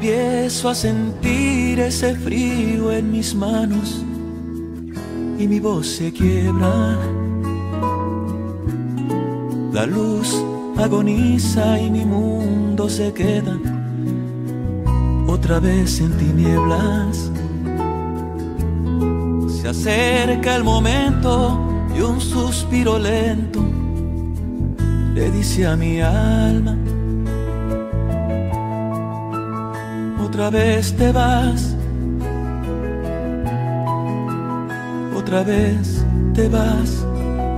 empiezo a sentir ese frío en mis manos y mi voz se quiebra. La luz agoniza y mi mundo se queda otra vez en tinieblas. Se acerca el momento y un suspiro lento le dice a mi alma: otra vez te vas, otra vez te vas.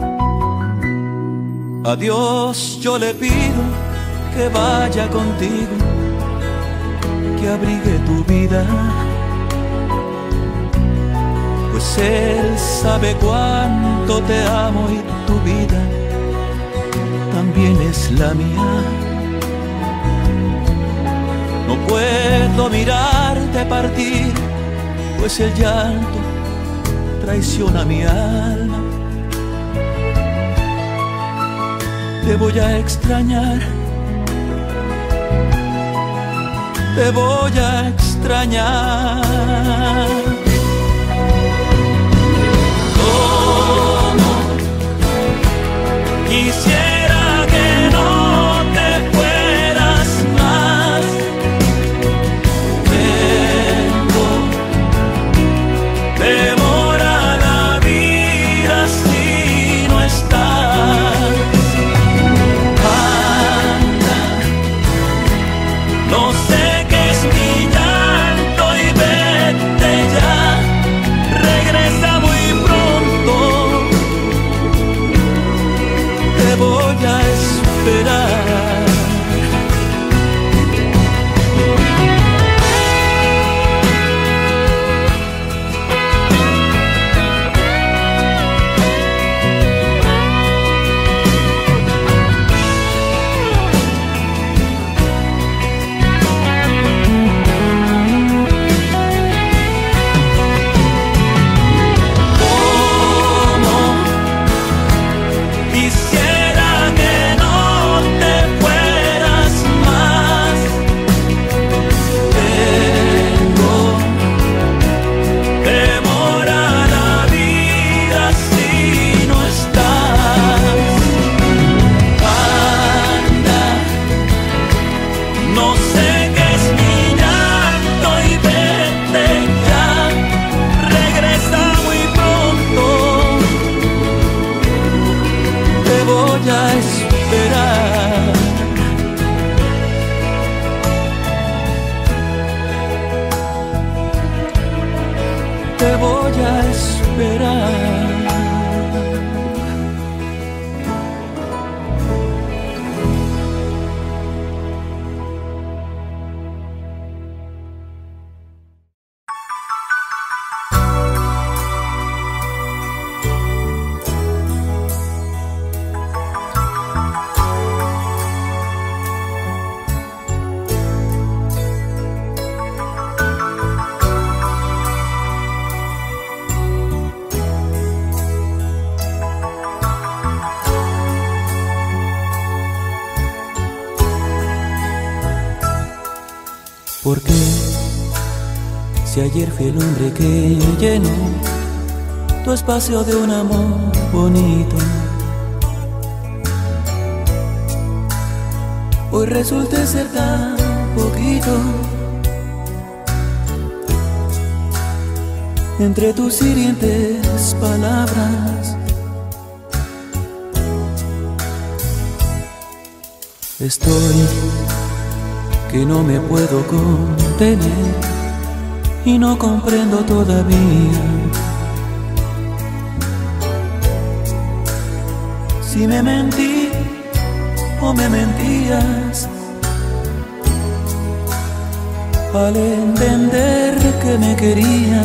A Dios yo le pido que vaya contigo, que abrigue tu vida, pues Él sabe cuánto te amo y tu vida también es la mía. No puedo mirarte partir, pues el llanto traiciona mi alma. Te voy a extrañar, te voy a extrañar. ¿Cómo quisiera que no te fueras más? Tengo temor a la vida si no estás. No sé qué es mi llanto y vete ya, regresa muy pronto, te voy a esperar. Te voy a esperar. Porque si ayer fui el hombre que llenó tu espacio de un amor bonito, hoy resulte ser tan poquito. Entre tus hirientes palabras estoy que no me puedo contener y no comprendo todavía si me mentí o me mentías al entender que me querías.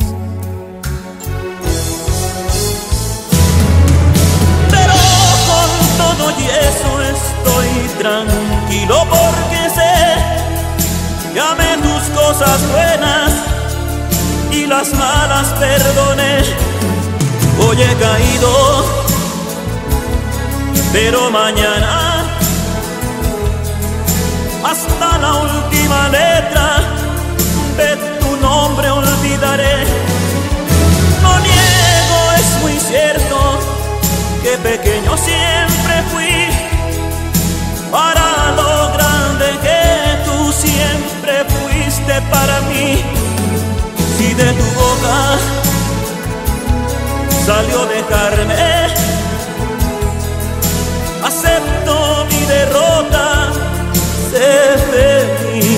Pero con todo y eso estoy tranquilo porque sé que amé tus cosas buenas y las malas perdoné. Hoy he caído, pero mañana hasta la última letra de tu nombre olvidaré. No niego, es muy cierto que pequeño siempre fui para lo grande que tú siempre fuiste para mí. Si de tu boca salió dejarme, acepto mi derrota, sé feliz.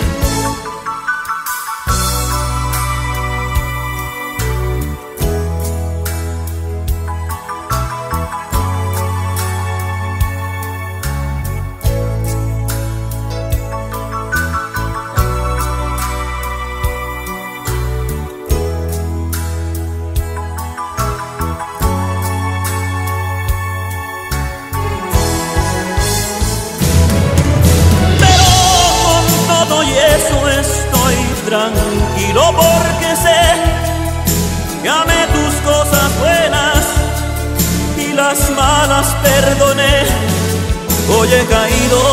Tranquilo porque sé que amé tus cosas buenas y las malas perdoné. Hoy he caído,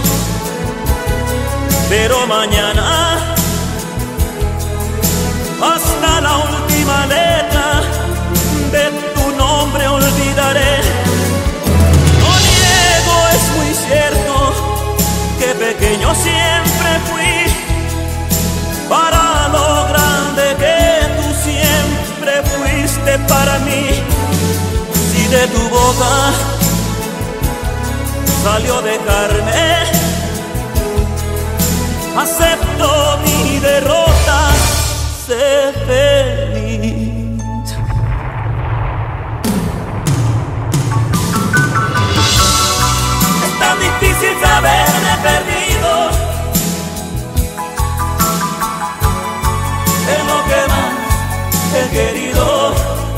pero mañana hasta la última letra de tu nombre olvidaré. No niego, es muy cierto que pequeño siempre fui para lo grande que tú siempre fuiste para mí. Si de tu boca salió dejarme, acepto mi derrota, sé feliz. Es tan difícil saberme perdido en lo que más he querido.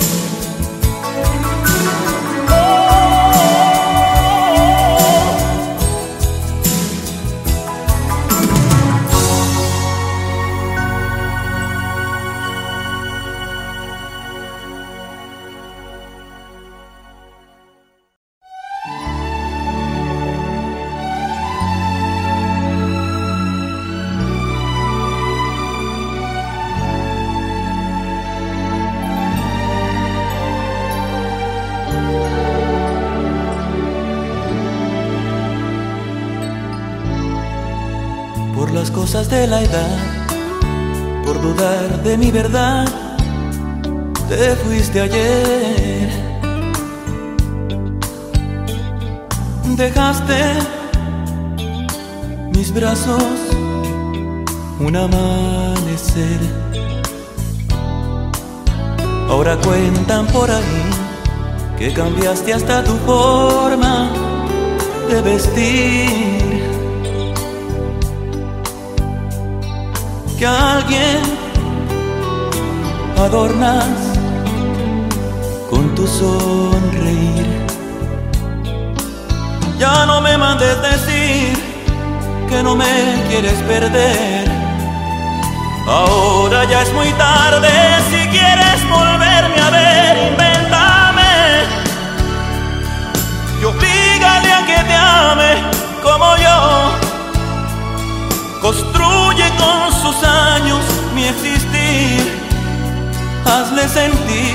Por las cosas de la edad, por dudar de mi verdad, te fuiste ayer. Dejaste mis brazos un amanecer. Ahora cuentan por ahí que cambiaste hasta tu forma de vestir, que a alguien adornas con tu sonreír. Ya no me mandes decir que no me quieres perder. Ahora ya es muy tarde, si quieres volverme a ver, invéntame y oblígale a que te ame como yo. Construye con sus años mi existir, hazle sentir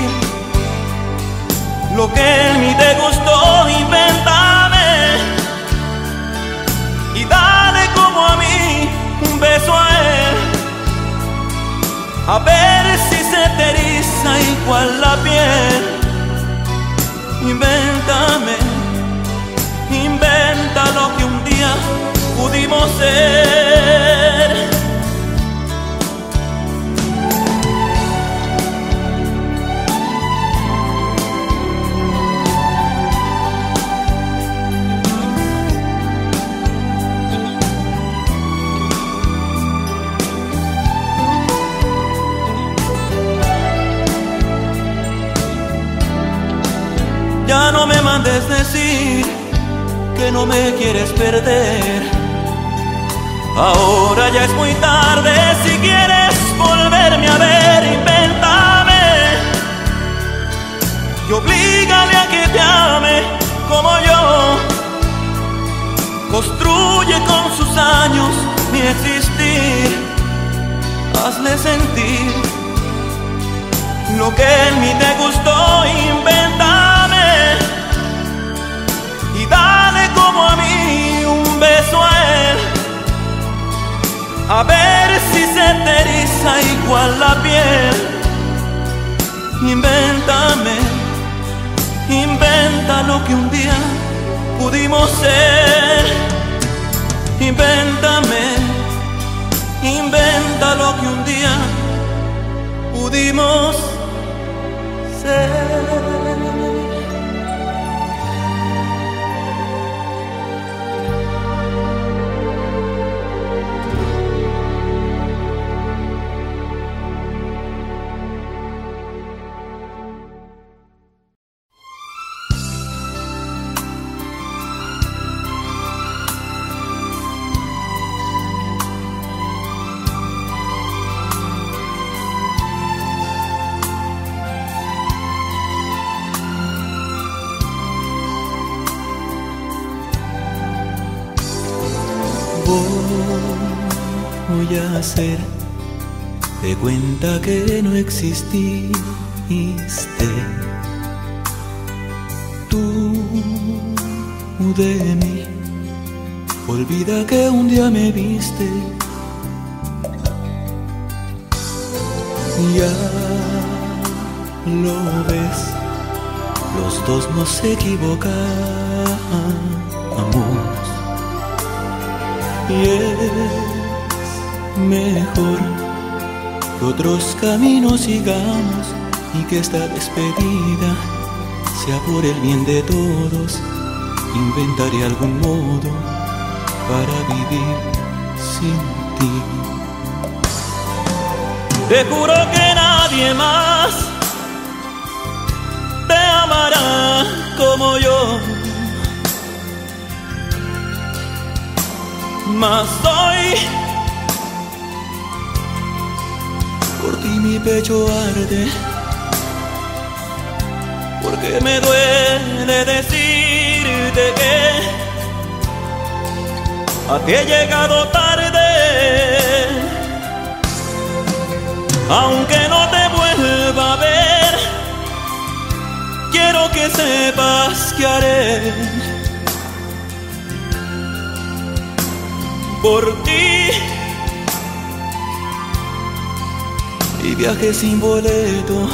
lo que en mí te gustó, invéntame y dale como a mí un beso a él, a ver si se te eriza igual la piel. Invéntame, inventa lo que un día pudimos ser. Ya no me mandes decir que no me quieres perder. Ahora ya es muy tarde, si quieres volverme a ver, invéntame y oblígale a que te ame como yo. Construye con sus años mi existir, hazle sentir lo que en mí te gustó, invéntame y dale como a mí un beso a él, a ver si se te eriza igual la piel. Invéntame, inventa lo que un día pudimos ser. Invéntame, inventa lo que un día pudimos ser. Voy a hacer de cuenta que no exististe. Tú de mí, olvida que un día me viste. Ya lo ves, los dos nos equivocamos y es mejor que otros caminos sigamos y que esta despedida sea por el bien de todos. Inventaré algún modo para vivir sin ti. Te juro que nadie más te amará como yo, mas hoy por ti mi pecho arde, porque me duele decirte que a ti he llegado tarde. Aunque no te vuelva a ver, quiero que sepas que haré por ti. Y viaje sin boleto,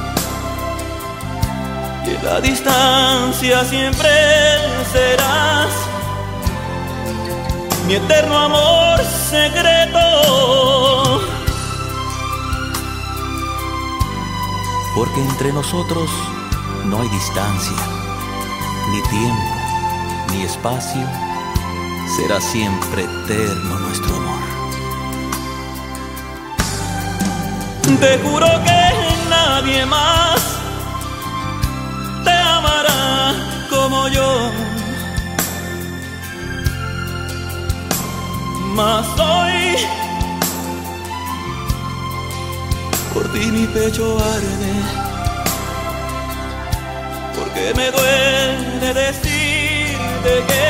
y en la distancia siempre serás mi eterno amor secreto. Porque entre nosotros no hay distancia, ni tiempo, ni espacio. Será siempre eterno nuestro amor. Te juro que nadie más te amará como yo, mas hoy por ti mi pecho arde, porque me duele decirte que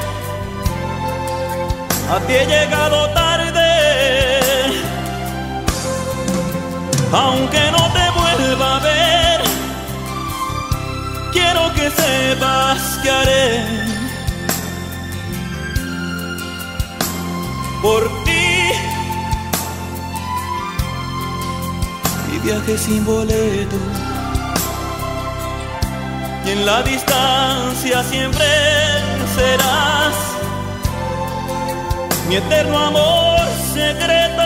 a ti he llegado tarde. Aunque no te vuelva a ver, quiero que sepas que haré por ti. Y viaje sin boleto, y en la distancia siempre serás mi eterno amor secreto.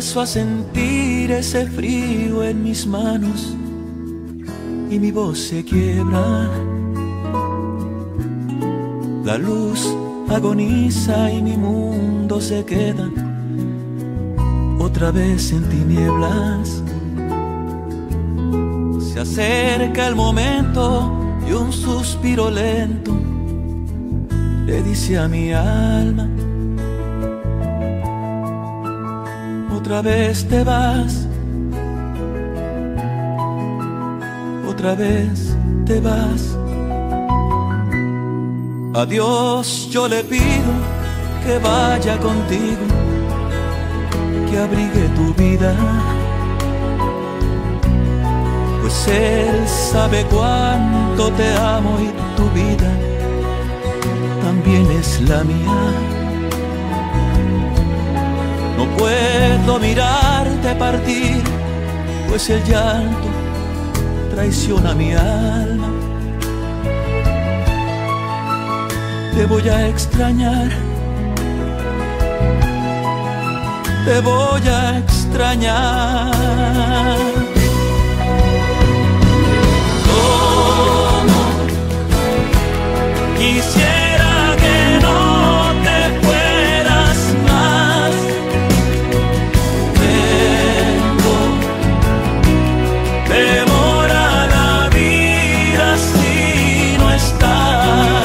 empiezo a sentir ese frío en mis manos y mi voz se quiebra. La luz agoniza y mi mundo se queda otra vez en tinieblas. Se acerca el momento y un suspiro lento le dice a mi alma: otra vez te vas, otra vez te vas. A Dios yo le pido que vaya contigo, que abrigue tu vida, pues Él sabe cuánto te amo y tu vida también es la mía. No puedo mirarte partir, pues el llanto traiciona mi alma. Te voy a extrañar, te voy a extrañar. ¿Cómo quisiera que no te fueras más? Tengo temor a la vida si no estás.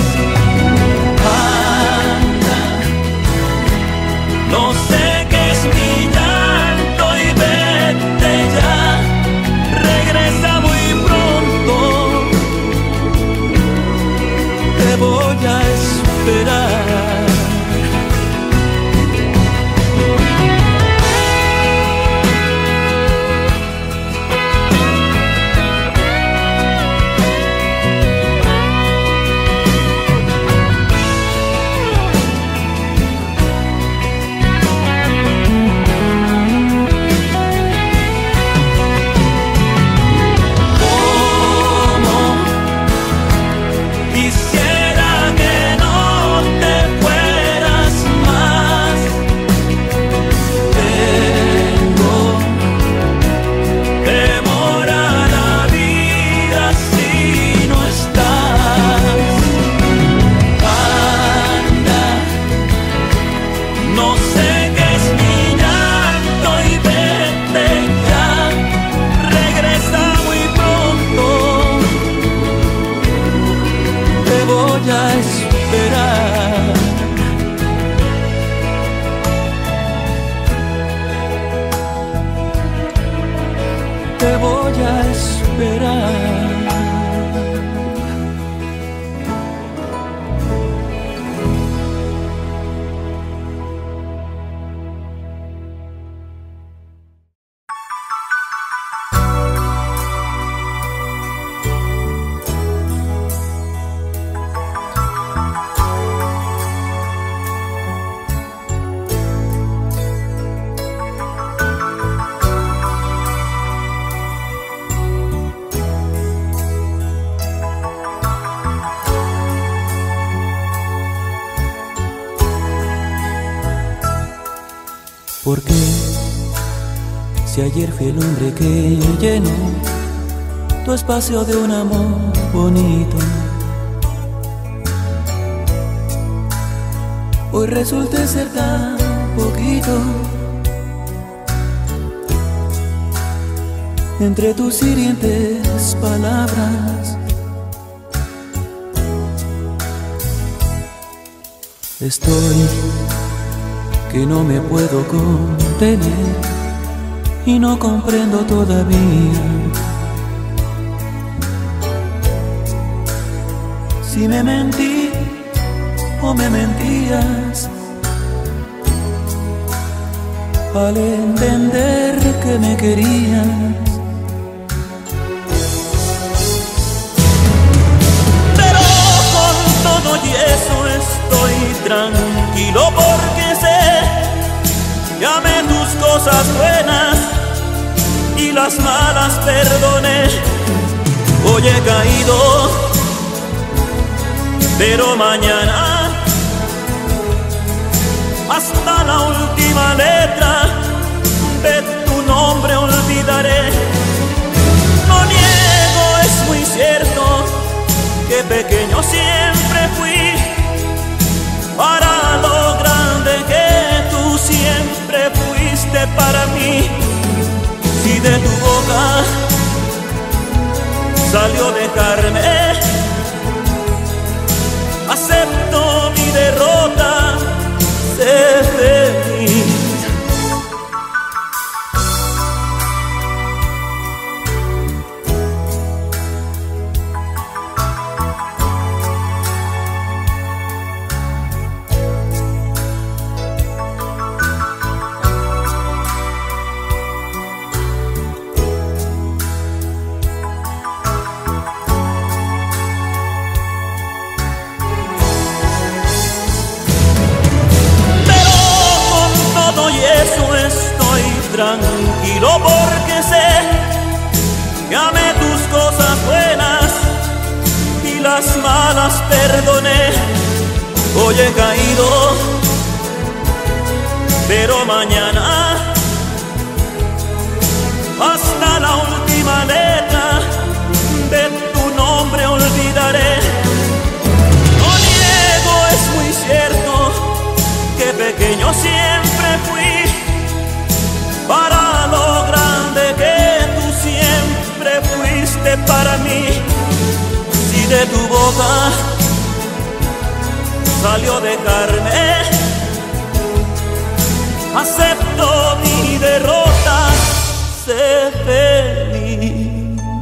No sé qué es mi llanto y vete ya, regresa muy pronto, te voy a esperar. Te voy a esperar. ¿Por qué? Si ayer fui el hombre que llenó tu espacio de un amor bonito, hoy resulté ser tan poquito. Entre tus hirientes palabras estoy que no me puedo contener y no comprendo todavía si me mentí o me mentías al entender que me querías. Pero con todo y eso estoy tranquilo porque sé que amé tus cosas buenas y las malas perdoné. Hoy he caído, pero mañana hasta la última letra de tu nombre olvidaré. No niego, es muy cierto que pequeño siempre fui para lo grande que tú siempre fuiste para mí. Si de tu boca salió dejarme, acepto mi derrota, sé feliz. Tranquilo porque sé que amé tus cosas buenas y las malas perdoné. Hoy he caído, pero mañana hasta la última letra de tu nombre olvidaré. No niego, es muy cierto que pequeño siempre fui para lo grande que tú siempre fuiste para mí. Si de tu boca salió dejarme, acepto mi derrota, sé feliz.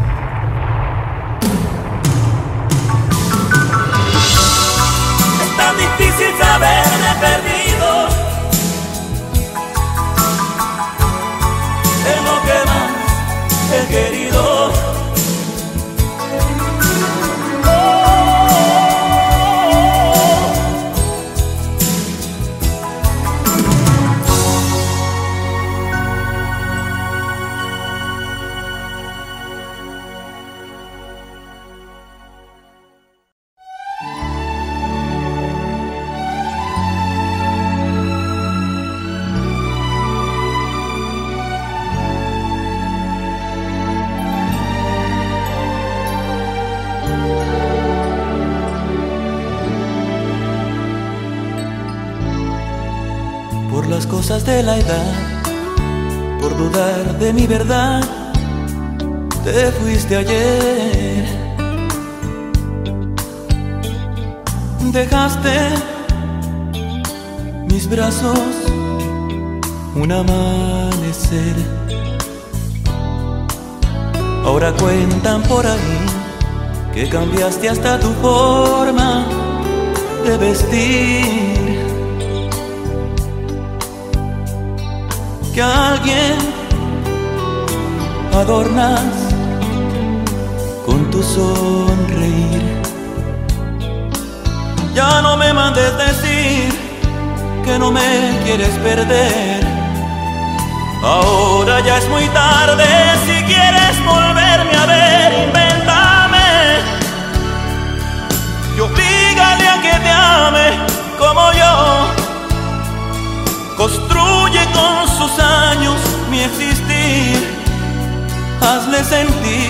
Es tan difícil saberme perdido en lo que más he querido. Por las cosas de la edad, por dudar de mi verdad, te fuiste ayer. Dejaste mis brazos un amanecer. Ahora cuentan por ahí que cambiaste hasta tu forma de vestir, que a alguien adornas con tu sonreír. Ya no me mandes decir que no me quieres perder. Ahora ya es muy tarde, si quieres volverme a ver, invéntame y oblígale a que te ame como yo. Construye con sus años mi existir, hazle sentir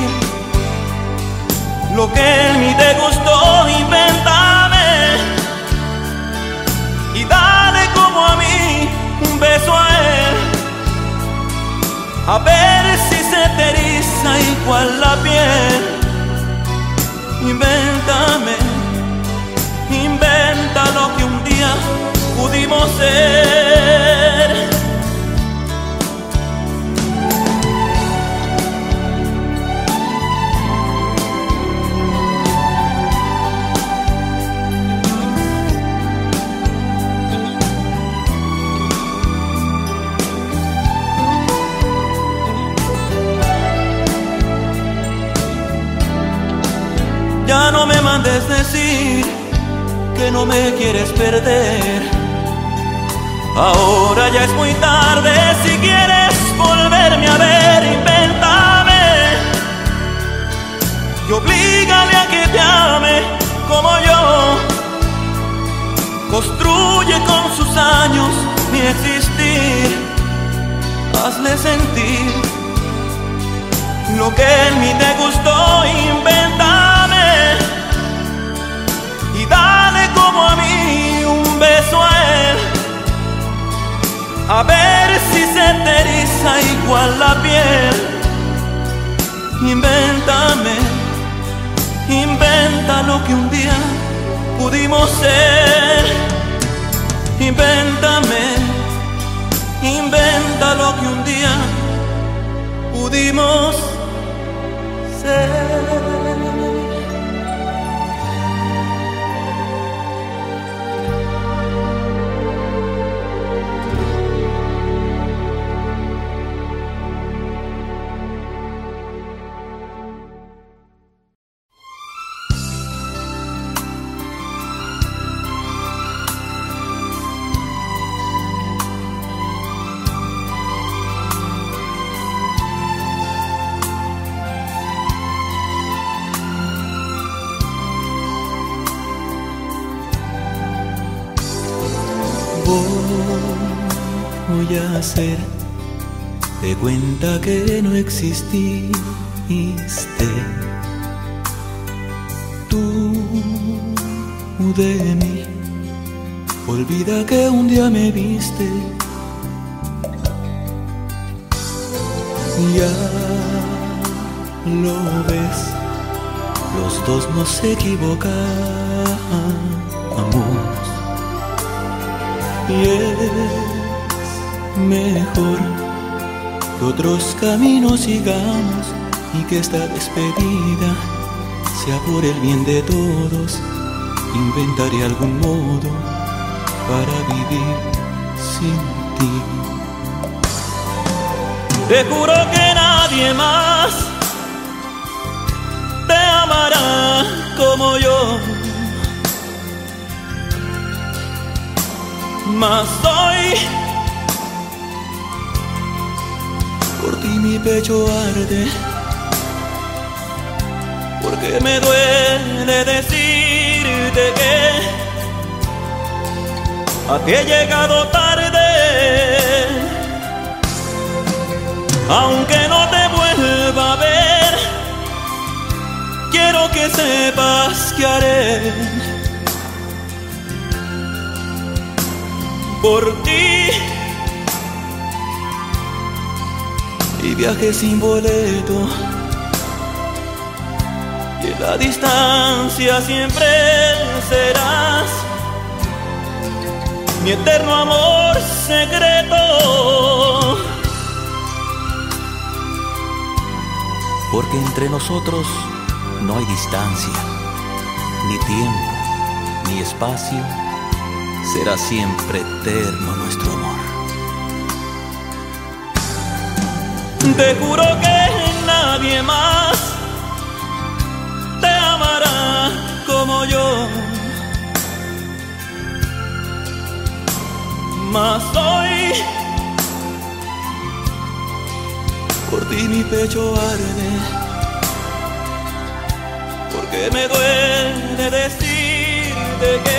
lo que él ni te gustó. Invéntame y dale como a mí un beso a él, a ver si se te eriza igual la piel. Invéntame, inventa lo que un día pudimos ser. Ya no me mandes decir que no me quieres perder. Ahora ya es muy tarde, si quieres volverme a ver, invéntame y oblígale a que te ame como yo. Construye con sus años mi existir, hazle sentir lo que en mí te gustó, invéntame y dale como a mí un beso a él, a ver si se te eriza igual la piel. Invéntame, inventa lo que un día pudimos ser. Invéntame, inventa lo que un día pudimos ser. Voy a hacer de cuenta que no exististe. Tú de mí, olvida que un día me viste. Ya lo ves, los dos nos equivocamos y es mejor que otros caminos sigamos y que esta despedida sea por el bien de todos. Inventaré algún modo para vivir sin ti. Te juro que nadie más te amará como yo. Mas hoy por ti mi pecho arde, porque me duele decirte que a ti he llegado tarde. Aunque no te vuelva a ver, quiero que sepas que haré por ti. Y viaje sin boleto, y en la distancia siempre serás mi eterno amor secreto. Porque entre nosotros no hay distancia, ni tiempo, ni espacio. Será siempre eterno nuestro amor. Te juro que nadie más te amará como yo. Mas hoy por ti mi pecho arde, porque me duele decirte que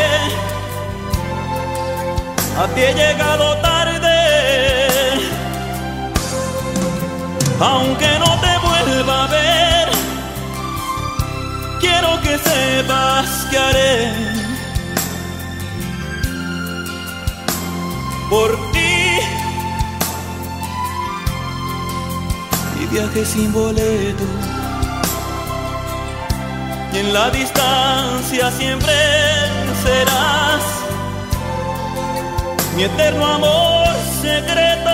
a ti he llegado tarde. Aunque no te vuelva a ver, quiero que sepas que haré por ti. Y viaje sin boleto, y en la distancia siempre serás mi eterno amor secreto.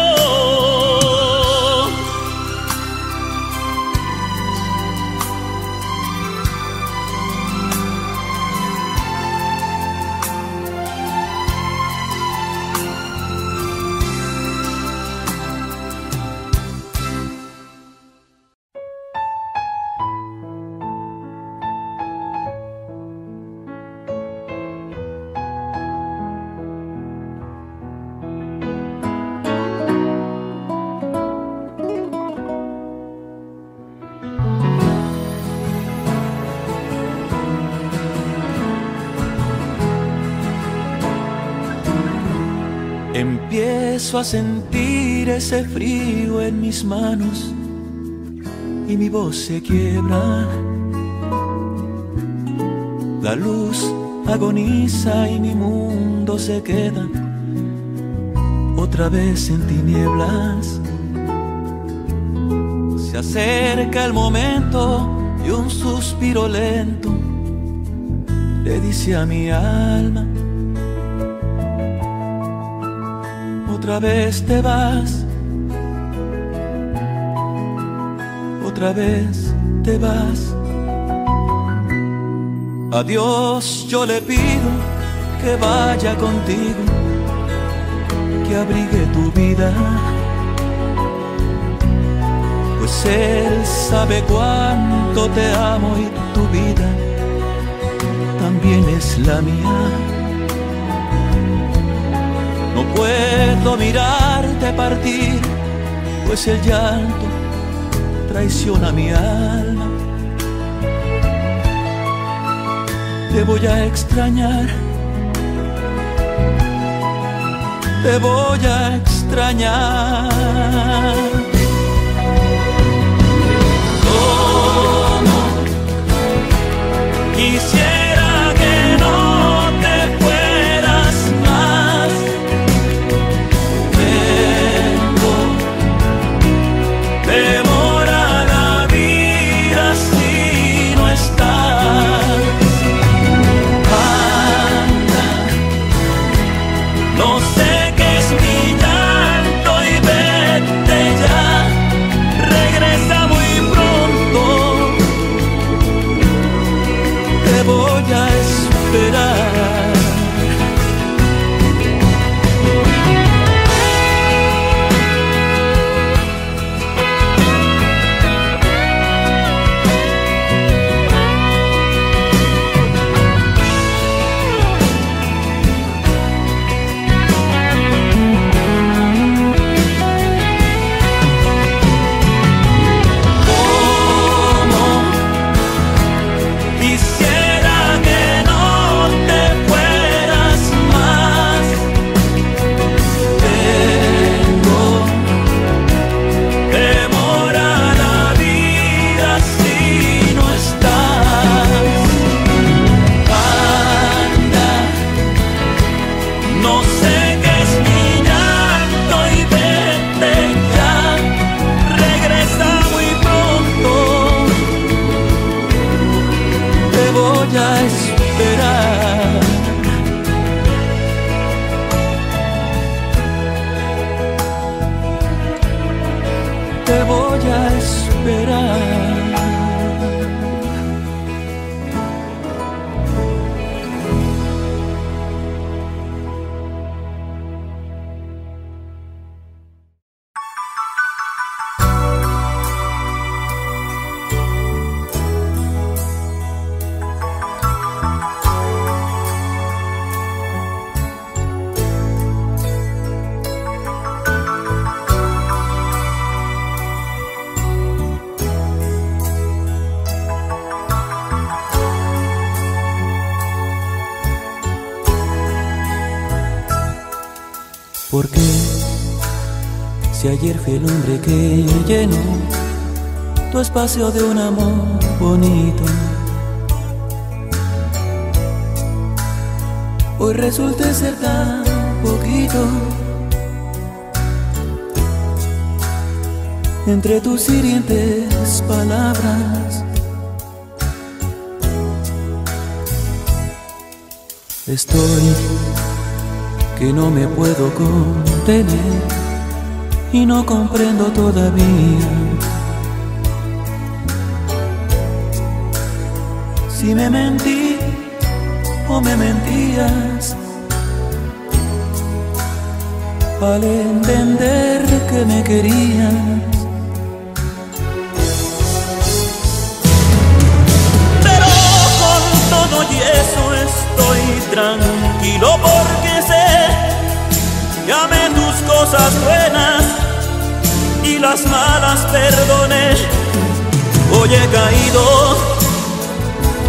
empiezo a sentir ese frío en mis manos y mi voz se quiebra. La luz agoniza y mi mundo se queda otra vez en tinieblas. Se acerca el momento y un suspiro lento le dice a mi alma: otra vez te vas, otra vez te vas. A Dios yo le pido que vaya contigo, que abrigue tu vida, pues Él sabe cuánto te amo y tu vida también es la mía. No puedo mirarte partir, pues el llanto traiciona mi alma. Te voy a extrañar, te voy a extrañar. ¿Cómo quisiera que no te fueras más? Tengo temor a la vida si no estás. No sé qué es mi llanto y vete ya, regresa muy pronto, te voy a esperar. Te voy a esperar. ¿Por qué? Si ayer fui el hombre que llenó tu espacio de un amor bonito, hoy resulta ser tan poquito. Entre tus hirientes palabras estoy que no me puedo contener y no comprendo todavía si me mentí o me mentías al entender que me querías. Pero con todo y eso estoy tranquilo porque sé que amé tus cosas buenas y las malas perdoné. Hoy he caído,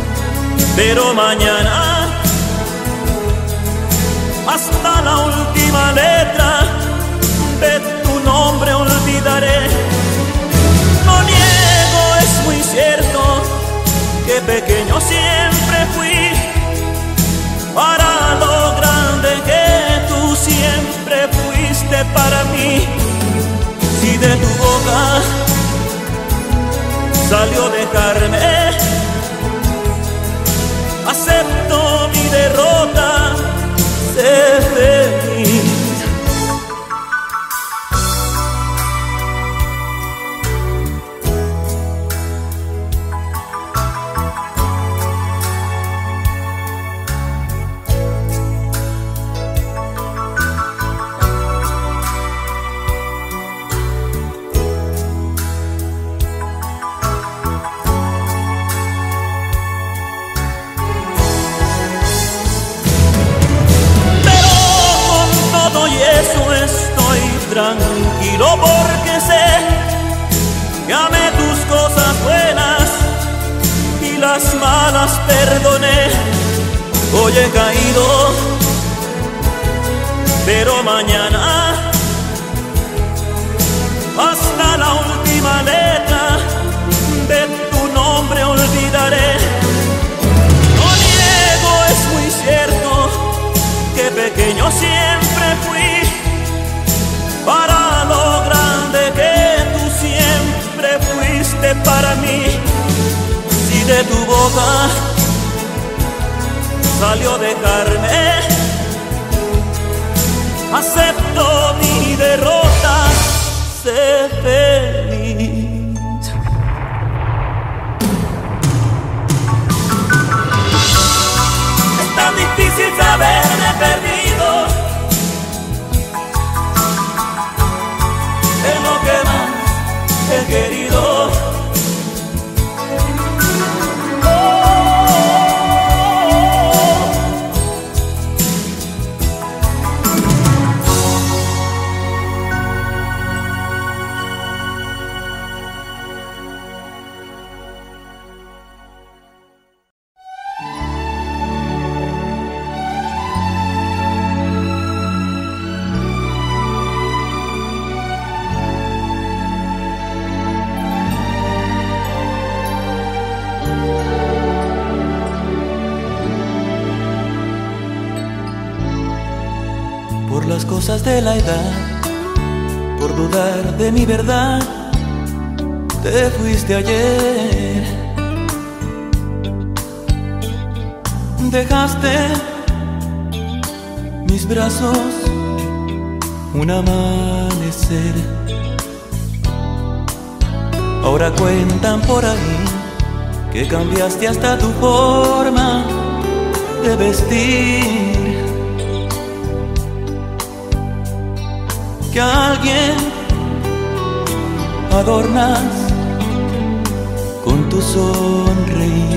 pero mañana hasta la última última letra de tu nombre olvidaré. No niego, es muy cierto que pequeño siempre fui para lo grande que tú siempre fuiste para mí. Si de tu boca salió dejarme, acepto mi derrota, sé feliz. Tranquilo porque sé que amé tus cosas buenas y las malas perdoné. Hoy he caído, pero mañana hasta la última letra de tu nombre olvidaré. No niego, es muy cierto que pequeño siempre fui para lo grande que tú siempre fuiste para mí. Si de tu boca salió dejarme, acepto mi derrota, sé feliz. Es tan difícil saberme perdido en lo que más he querido. Por las cosas de la edad, por dudar de mi verdad, te fuiste ayer. Dejaste mis brazos un amanecer. Ahora cuentan por ahí que cambiaste hasta tu forma de vestir, que a alguien adornas con tu sonreír.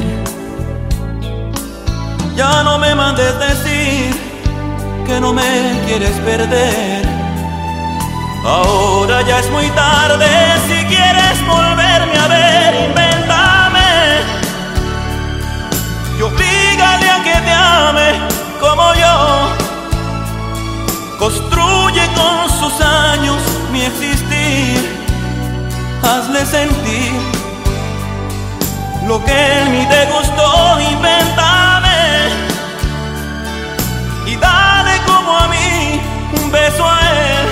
Ya no me mandes decir que no me quieres perder. Ahora ya es muy tarde, si quieres volverme a ver, invéntame y oblígale a que te ame como yo. Construye con sus años mi existir, hazle sentir lo que en mí te gustó, invéntame y dale como a mí un beso a él,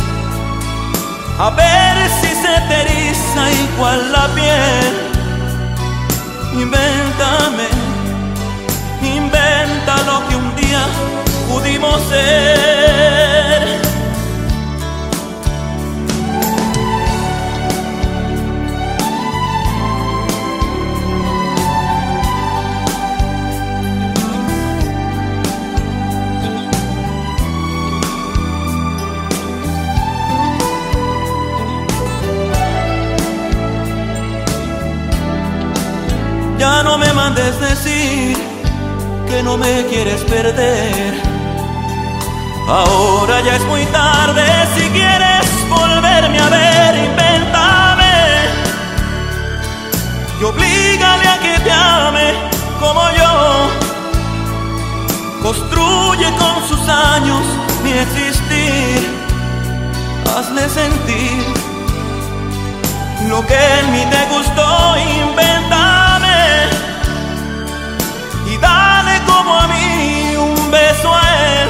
a ver si se te eriza igual la piel. Invéntame, inventa lo que un día pudimos ser. Ya no me mandes decir que no me quieres perder. Ahora ya es muy tarde, si quieres volverme a ver, invéntame y oblígale a que te ame como yo. Construye con sus años mi existir. Hazle sentir lo que en mí te gustó, invéntame y dale como a mí un beso a él,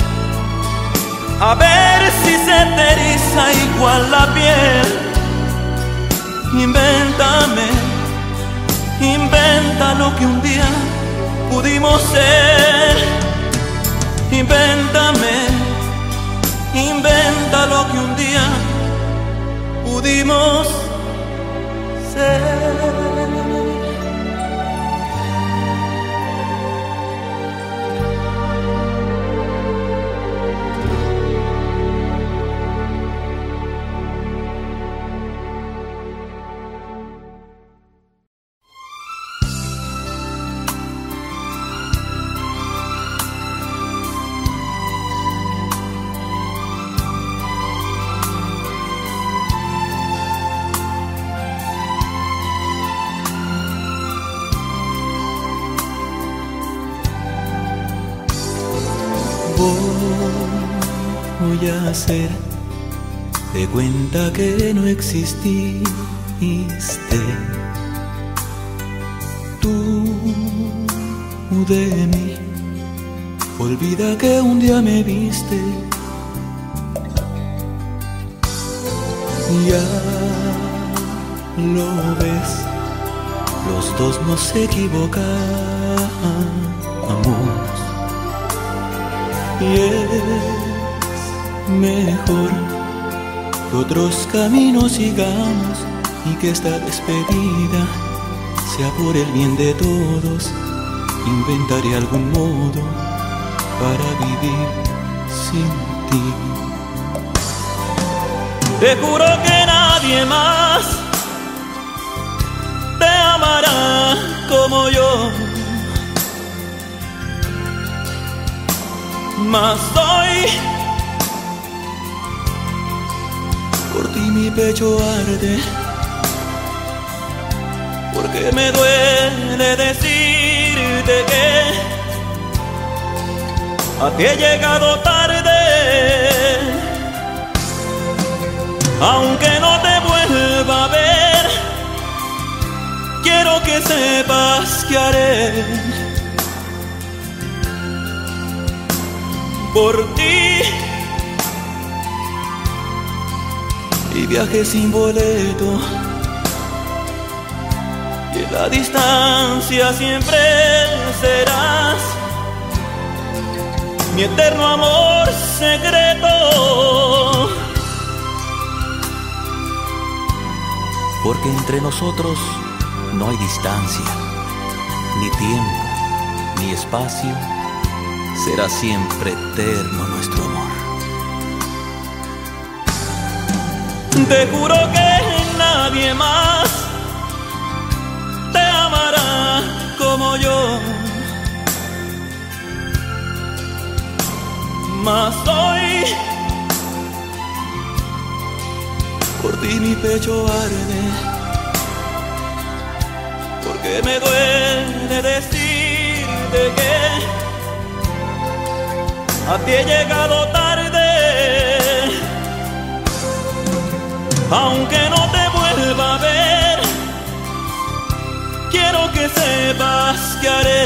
a ver si se te eriza igual la piel. Invéntame, inventa lo que un día pudimos ser. Invéntame, inventa lo que un día pudimos ser. Voy a hacer de cuenta que no exististe. Tú de mí, olvida que un día me viste. Ya lo ves, los dos nos equivocamos. Y es mejor que otros caminos sigamos y que esta despedida sea por el bien de todos. Inventaré algún modo para vivir sin ti. Te juro que nadie más te amará como yo. Mas hoy por ti mi pecho arde, porque me duele decirte que a ti he llegado tarde. Aunque no te vuelva a ver, quiero que sepas que haré por ti. Y viaje sin boleto, y en la distancia siempre serás mi eterno amor secreto. Porque entre nosotros no hay distancia, ni tiempo, ni espacio. Será siempre eterno nuestro amor. Te juro que nadie más te amará como yo. Mas hoy por ti mi pecho arde, porque me duele decirte que a ti he llegado tarde. Aunque no te vuelva a ver, quiero que sepas que haré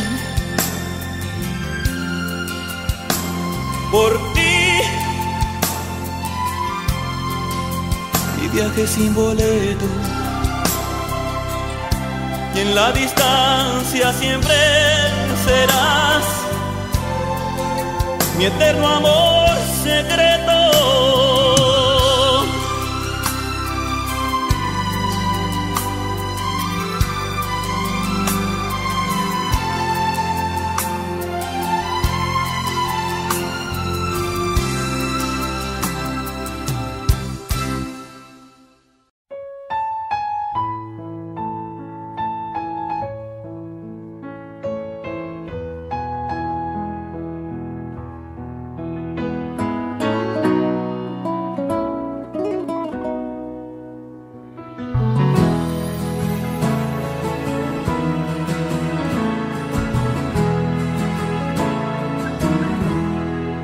por ti. Y viaje sin boleto, y en la distancia siempre serás mi eterno amor secreto.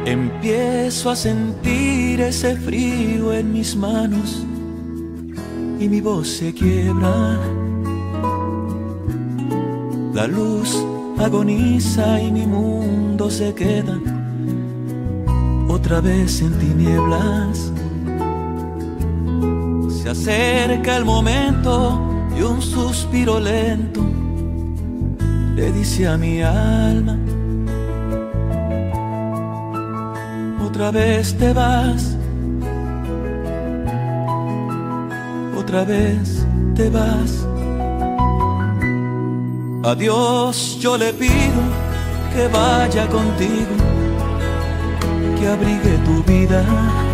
Empiezo a sentir ese frío en mis manos y mi voz se quiebra. La luz agoniza y mi mundo se queda otra vez en tinieblas. Se acerca el momento y un suspiro lento le dice a mi alma: otra vez te vas, otra vez te vas. A Dios yo le pido que vaya contigo, que abrigue tu vida,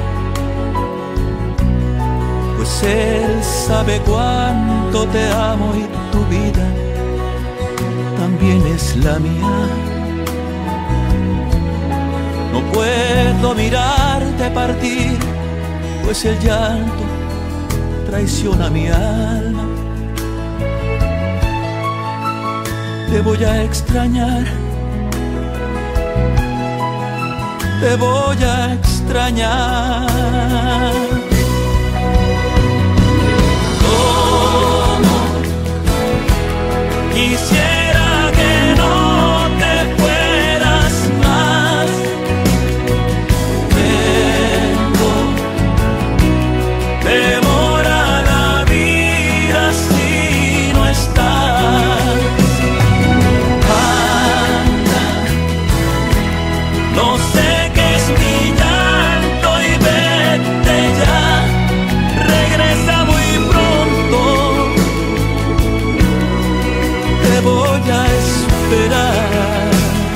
pues Él sabe cuánto te amo y tu vida también es la mía. No puedo mirarte partir, pues el llanto traiciona mi alma. Te voy a extrañar, te voy a extrañar. ¿Cómo quisiera que no te fueras más? Tengo temor a la vida si no estás. No sé qué es mi llanto y vete ya, regresa muy pronto, te voy a esperar.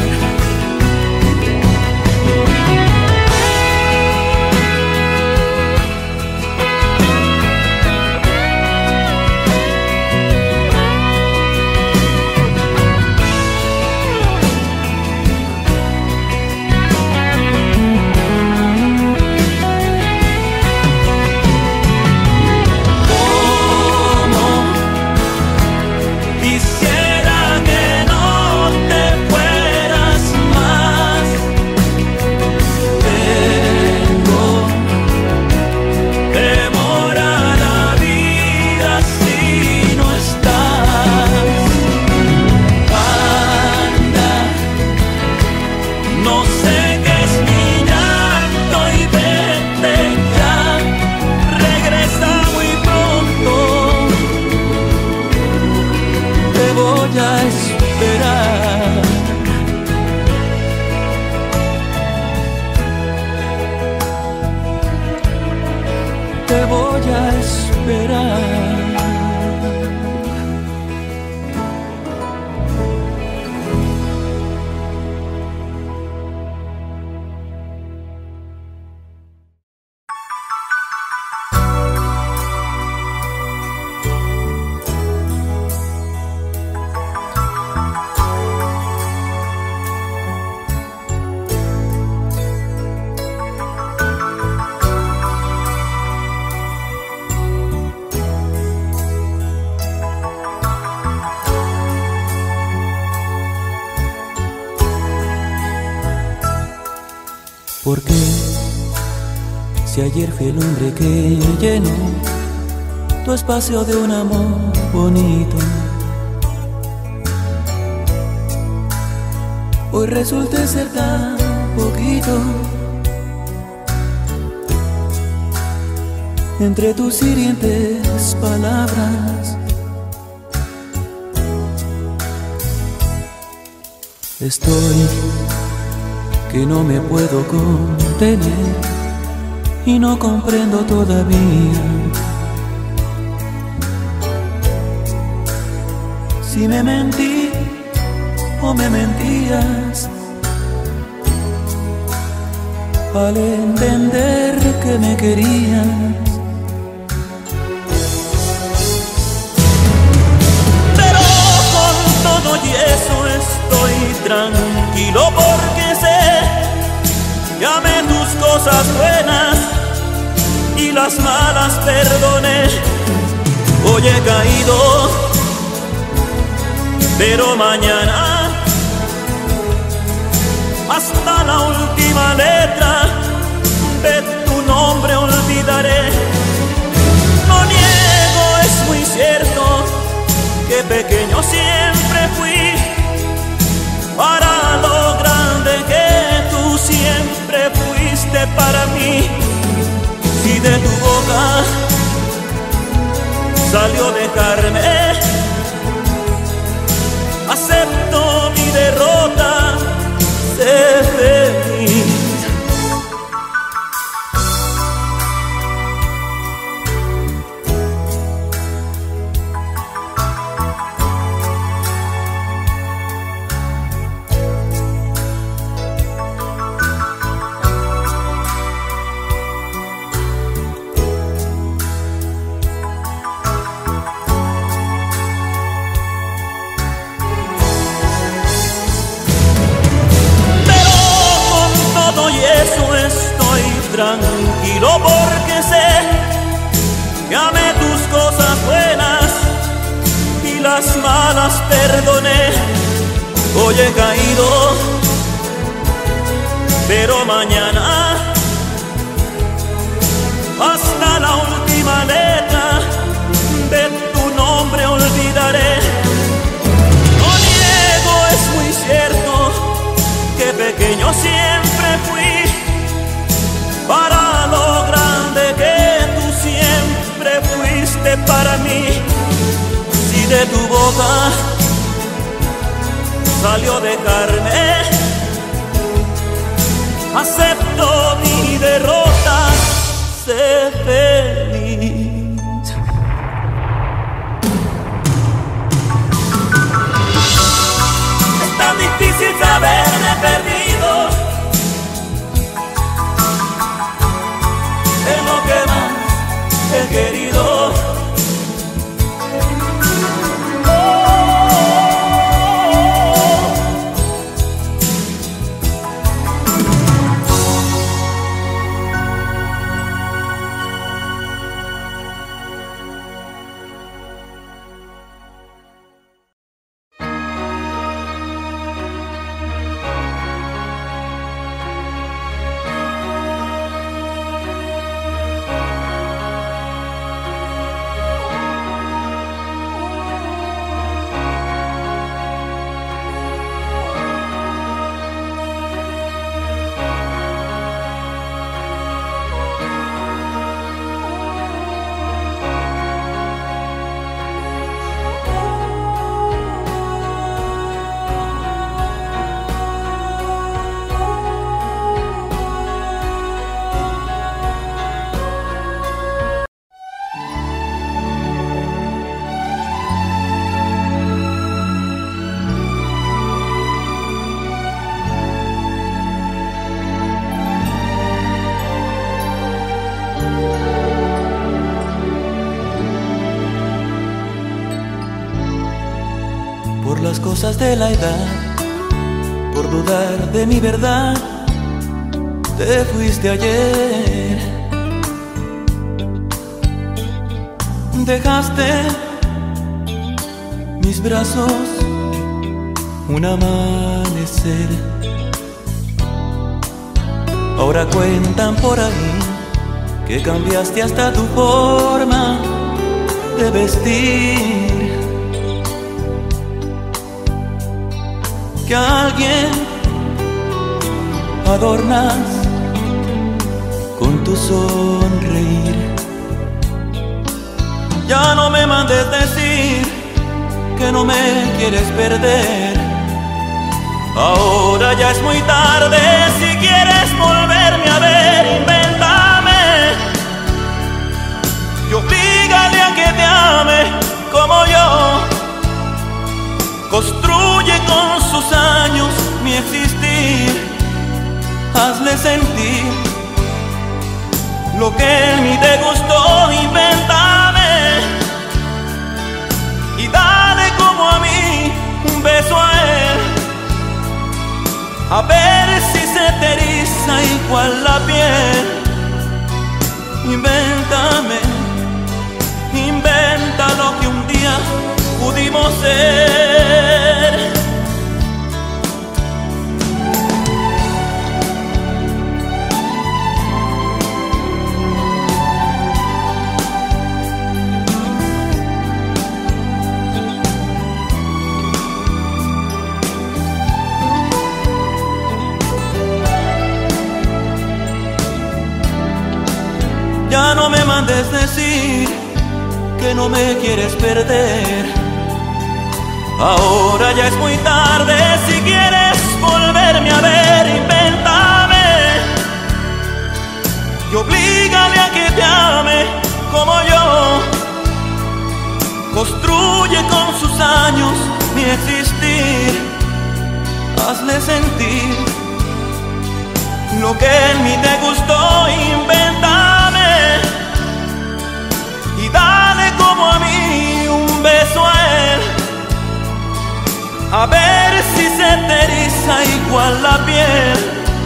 Te voy a esperar. Porque si ayer fui el hombre que llenó tu espacio de un amor bonito, hoy resulta ser tan poquito. Entre tus hirientes palabras estoy que no me puedo contener y no comprendo todavía si me mentí o me mentías al entender que me querías. Pero con todo y eso estoy tranquilo porque sé que amé tus cosas buenas y las malas perdoné. Hoy he caído, pero mañana hasta la última letra olvidaré. No niego, es muy cierto que pequeño siempre fui para lo grande que tú siempre fuiste para mí. Si de tu boca salió dejarme, acepto mi derrota, sé feliz. Tranquilo porque sé que amé tus cosas buenas y las malas perdoné. Hoy he caído, pero mañana hasta la última letra de tu nombre olvidaré. No niego, es muy cierto que pequeño siempre fui para lo grande que tú siempre fuiste para mí. Si de tu boca salió dejarme, acepto mi derrota, sé feliz. Es tan difícil saberme perdido en lo que más he querido. Las cosas de la edad, por dudar de mi verdad, te fuiste ayer. Dejaste mis brazos un amanecer. Ahora cuentan por ahí que cambiaste hasta tu forma de vestir, que a alguien adornas con tu sonreír. Ya no me mandes decir que no me quieres perder. Ahora ya es muy tarde, si quieres volverme a ver, invéntame y oblígale a que te ame como yo. Construye con sus años mi existir, hazle sentir lo que en mí te gustó, invéntame y dale como a mí un beso a él, a ver si se te eriza igual la piel. Invéntame, inventa lo que un día pudimos ser. mandes decir que no me quieres perder. Ahora ya es muy tarde, si quieres volverme a ver, invéntame y oblígame a que te ame como yo. Construye con sus años mi existir, hazle sentir lo que en mí te gustó, invéntame y dale como a mí un beso a él, a ver si se te eriza igual la piel.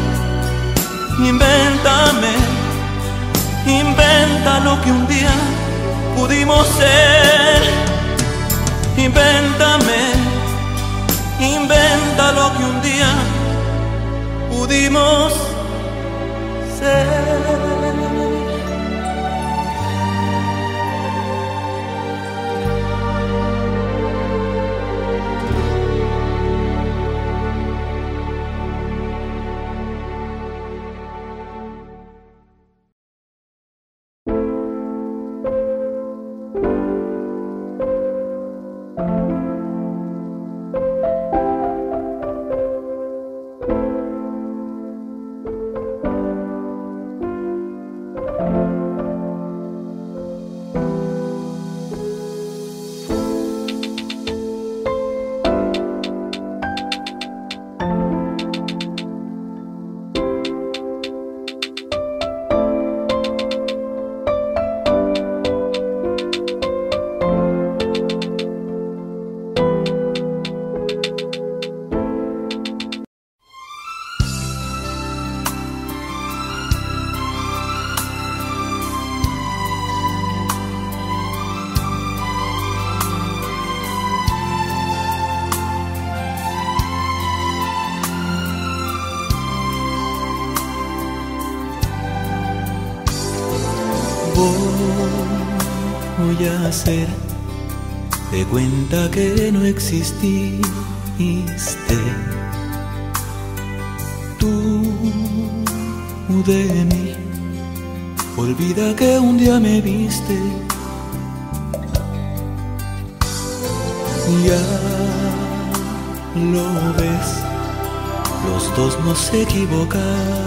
Invéntame, inventa lo que un día pudimos ser. Invéntame, inventa lo que un día pudimos ser. Voy a hacer de cuenta que no exististe. Tú de mí, olvida que un día me viste. Ya lo ves, los dos nos equivocamos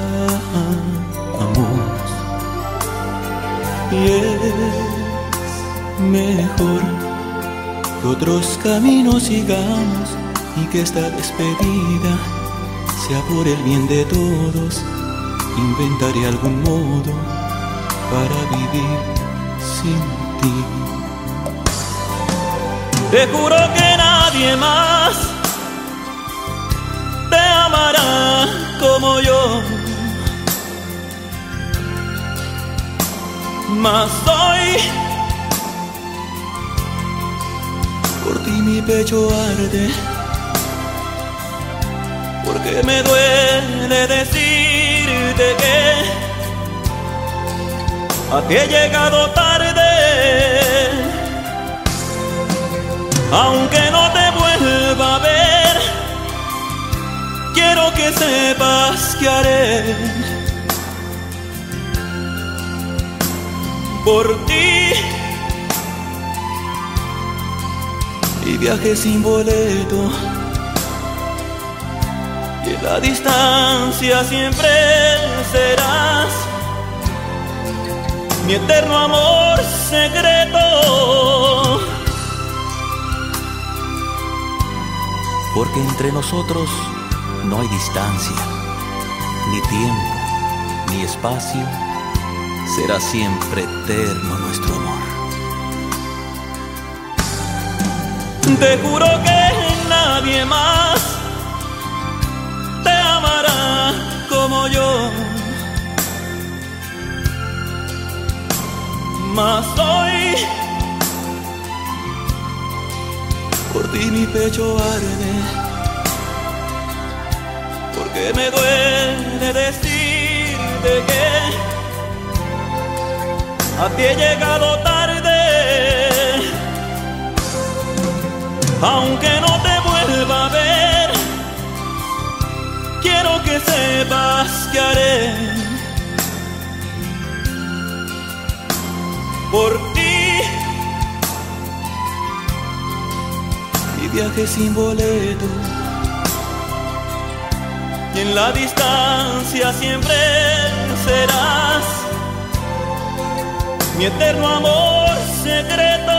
y es mejor que otros caminos sigamos y que esta despedida sea por el bien de todos. Inventaré algún modo para vivir sin ti. Te juro que nadie más te amará como yo. Mas hoy por ti mi pecho arde, porque me duele decirte que a ti he llegado tarde. Aunque no te vuelva a ver, quiero que sepas que haré por ti. Y viaje sin boleto, y en la distancia siempre serás mi eterno amor secreto. Porque entre nosotros no hay distancia, ni tiempo, ni espacio. Será siempre eterno nuestro amor. Te juro que nadie más te amará como yo. Mas hoy por ti mi pecho arde, porque me duele decirte que a ti he llegado tarde. Aunque no te vuelva a ver, quiero que sepas que haré por ti. Y viaje sin boleto, y en la distancia siempre serás mi eterno amor secreto.